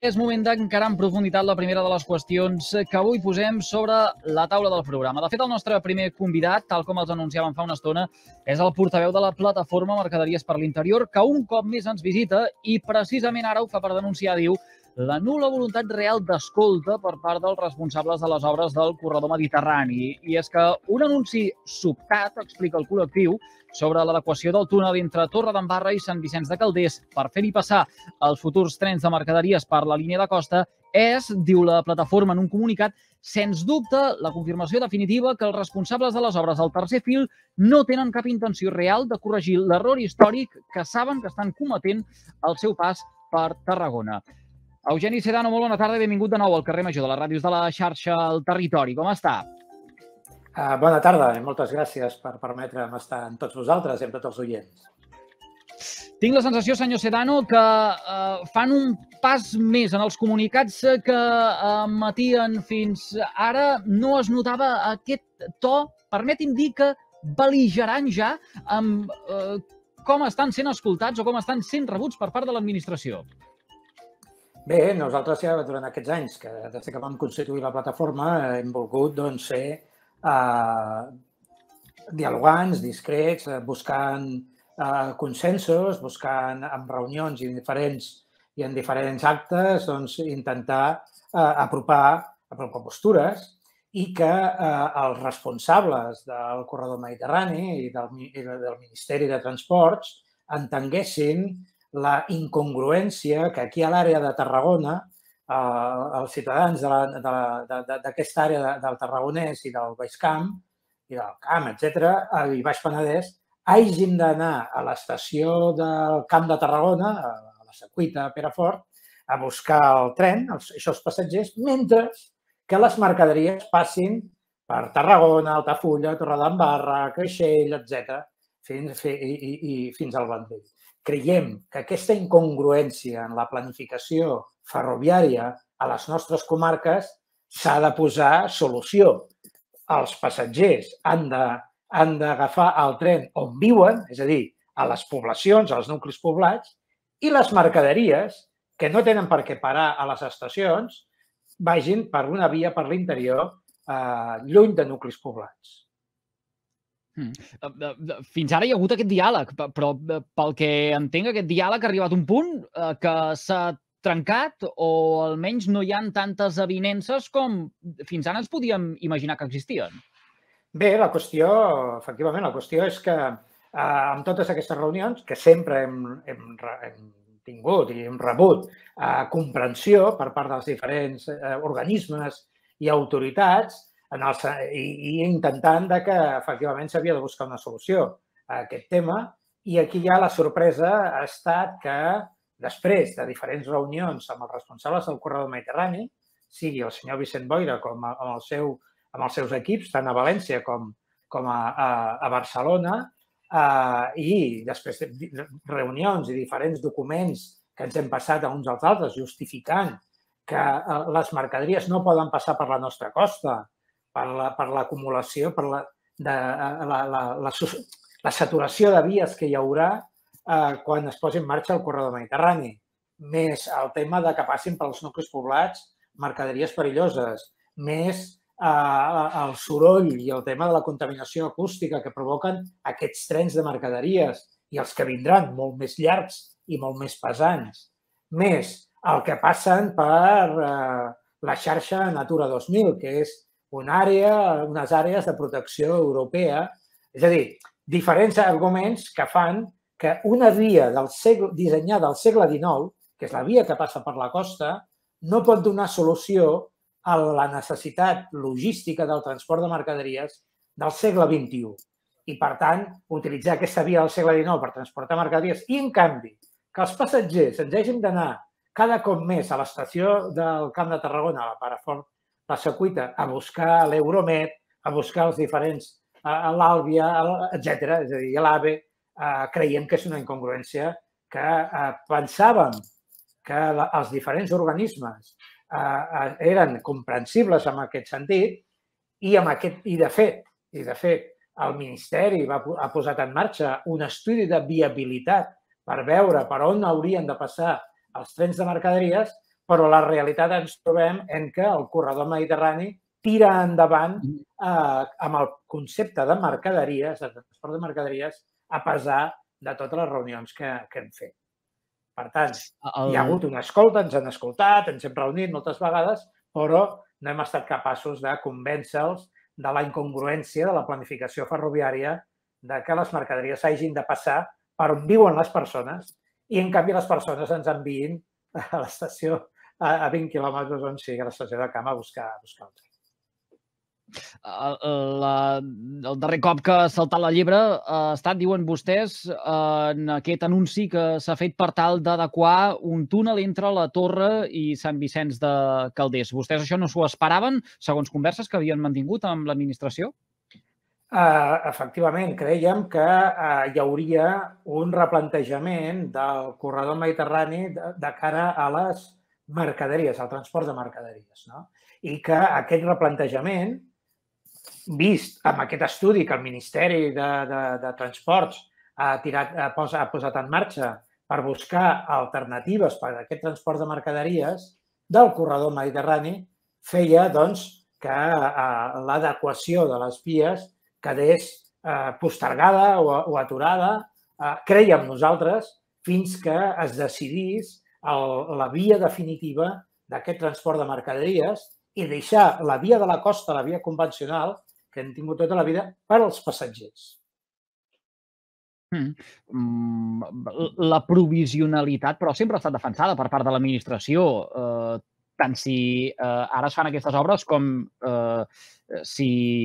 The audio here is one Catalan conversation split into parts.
És moment d'encarar en profunditat la primera de les qüestions que avui posem sobre la taula del programa. De fet, el nostre primer convidat, tal com els anunciàvem fa una estona, és el portaveu de la plataforma Mercaderies per l'Interior, que un cop més ens visita i precisament ara ho fa per denunciar, diu, la nul·la voluntat real d'escolta per part dels responsables de les obres del corredor mediterrani. I és que un anunci sobtat, explica el col·lectiu, sobre l'adequació del túnel entre Torredembarra i Sant Vicenç de Calders per fer-hi passar els futurs trens de mercaderies per la línia de costa és, diu la plataforma en un comunicat, sens dubte la confirmació definitiva que els responsables de les obres del tercer fil no tenen cap intenció real de corregir l'error històric que saben que estan cometent al seu pas per Tarragona. Eugeni Sedano, molt bona tarda i benvingut de nou al carrer Major de les ràdios de la xarxa al Territori. Com està? Bona tarda i moltes gràcies per permetre'm estar amb tots vosaltres i amb tots els oients. Tinc la sensació, senyor Sedano, que fan un pas més en els comunicats que emetien fins ara. No es notava aquest to, permeti'm dir que bel·ligerant ja, amb com estan sent escoltats o com estan sent rebuts per part de l'administració. Bé, nosaltres ja durant aquests anys, des que vam constituir la plataforma, hem volgut ser dialogants, discrets, buscant consensos, buscant en reunions i en diferents actes intentar apropar postures i que els responsables del corredor mediterrani i del Ministeri de Transports entenguessin la incongruència que aquí a l'àrea de Tarragona els ciutadans d'aquesta àrea del Tarragonès i del Baix Camp i del Camp, etc., i Baix Penedès, hàgim d'anar a l'estació del Camp de Tarragona, a la Secuita, a Perafort, a buscar el tren, els passatgers, mentre que les mercaderies passin per Tarragona, Altafulla, Torredembarra, Creixell, etc., fins al Vendrell. Creiem que aquesta incongruència en la planificació ferroviària a les nostres comarques s'ha de posar solució. Els passatgers han d'agafar el tren on viuen, és a dir, a les poblacions, als nuclis poblats, i les mercaderies, que no tenen per què parar a les estacions, vagin per una via per l'interior, lluny de nuclis poblats. Fins ara hi ha hagut aquest diàleg, però pel que entenc aquest diàleg ha arribat a un punt que s'ha trencat o almenys no hi ha tantes avinences com fins ara ens podíem imaginar que existien. Bé, efectivament, la qüestió és que amb totes aquestes reunions, que sempre hem tingut i hem rebut comprensió per part dels diferents organismes i autoritats, i intentant que efectivament s'havia de buscar una solució a aquest tema. I aquí ja la sorpresa ha estat que després de diferents reunions amb els responsables del corredor mediterrani, sigui el senyor Vicent Boira com amb els seus equips, tant a València com a Barcelona, i després de reunions i diferents documents que ens hem passat a uns als altres justificant que les mercaderies no poden passar per la nostra costa, per l'acumulació, per la saturació de vies que hi haurà quan es posi en marxa el corredor mediterrani, més el tema de que passin pels nuclis poblats mercaderies perilloses, més el soroll i el tema de la contaminació acústica que provoquen aquests trens de mercaderies i els que vindran, molt més llargs i molt més pesants, més el que passen per la xarxa Natura 2000, que és unes àrees de protecció europea, és a dir, diferents arguments que fan que una via dissenyada al segle XIX, que és la via que passa per la costa, no pot donar solució a la necessitat logística del transport de mercaderies del segle XXI. I, per tant, utilitzar aquesta via del segle XIX per transportar mercaderies i, en canvi, que els passatgers ens hàgim d'anar cada cop més a l'estació del Camp de Tarragona, a la Perafort, la Secuita, a buscar l'Euromed, a buscar els diferents, l'Àlvia, etc., és a dir, l'AVE, creiem que és una incongruència que pensàvem que els diferents organismes eren comprensibles en aquest sentit i, de fet, el Ministeri ha posat en marxa un estudi de viabilitat per veure per on haurien de passar els trens de mercaderies, però la realitat ens trobem en que el corredor mediterrani tira endavant amb el concepte de mercaderies, de transport de mercaderies, a pesar de totes les reunions que hem fet. Per tant, hi ha hagut una escolta, ens han escoltat, ens hem reunit moltes vegades, però no hem estat capaços de convèncer-los de la incongruència de la planificació ferroviària, de que les mercaderies hagin de passar per on viuen les persones i, en canvi, les persones ens enviïn a l'estació a 20 quilòmetres on sigui l'estació de camp a buscar el tren. El darrer cop que ha saltat la llebre ha estat, diuen vostès, en aquest anunci que s'ha fet per tal d'adequar un túnel entre la Torre i Sant Vicenç de Calders. Vostès això no s'ho esperaven, segons converses que havien mantingut amb l'administració? Efectivament, creiem que hi hauria un replantejament del corredor mediterrani de cara a les mercaderies, al transport de mercaderies, no? I que aquest replantejament, vist amb aquest estudi que el Ministeri de Transports ha posat en marxa per buscar alternatives per a aquest transport de mercaderies del corredor mediterrani, feia doncs, que l'adequació de les vies quedés postergada o aturada, creiem nosaltres, fins que es decidís la via definitiva d'aquest transport de mercaderies i deixar la via de la costa, la via convencional, que hem tingut tota la vida, per als passatgers. La provisionalitat, però sempre ha estat defensada per part de l'administració, tant si ara es fan aquestes obres com si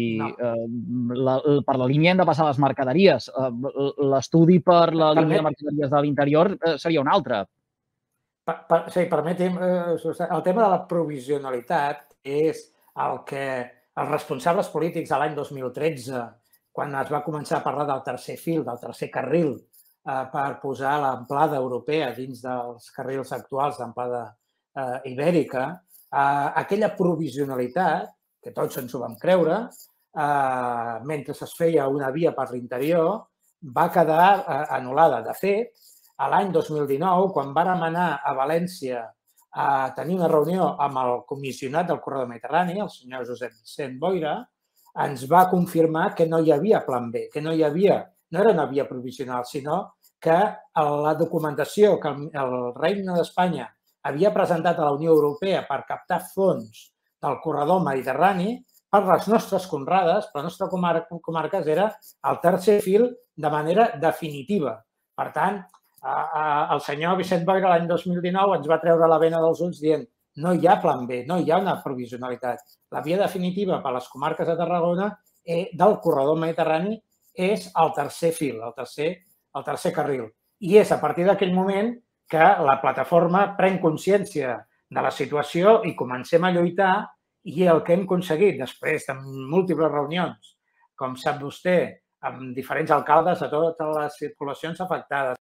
per la línia hem de passar les mercaderies. L'estudi per la línia de mercaderies de l'interior seria un altre. Sí, permeti'm. El tema de la provisionalitat és el que els responsables polítics de l'any 2013, quan es va començar a parlar del tercer fil, del tercer carril, per posar l'amplada europea dins dels carrils actuals d'amplada ibèrica, aquella provisionalitat, que tots ens ho vam creure, mentre es feia una via per l'interior, va quedar anul·lada. De fet, l'any 2019, quan vàrem anar a València a tenir una reunió amb el comissionat del corredor mediterrani, el senyor Josep Vicent Boira, ens va confirmar que no hi havia plan B, que no era una via provisional, sinó que la documentació que el Regne d'Espanya havia presentat a la Unió Europea per captar fons del corredor mediterrani, per les nostres conrades, per la nostra comarca, era el tercer fil de manera definitiva. Per tant, el senyor Vicent Boira l'any 2019 ens va treure la bena dels ulls dient no hi ha plan B, no hi ha una provisionalitat. La via definitiva per a les comarques de Tarragona del corredor mediterrani és el tercer fil, el tercer carril. I és a partir d'aquell moment que la plataforma pren consciència de la situació i comencem a lluitar, i el que hem aconseguit després de múltiples reunions, com sap vostè, amb diferents alcaldes de totes les circulacions afectades,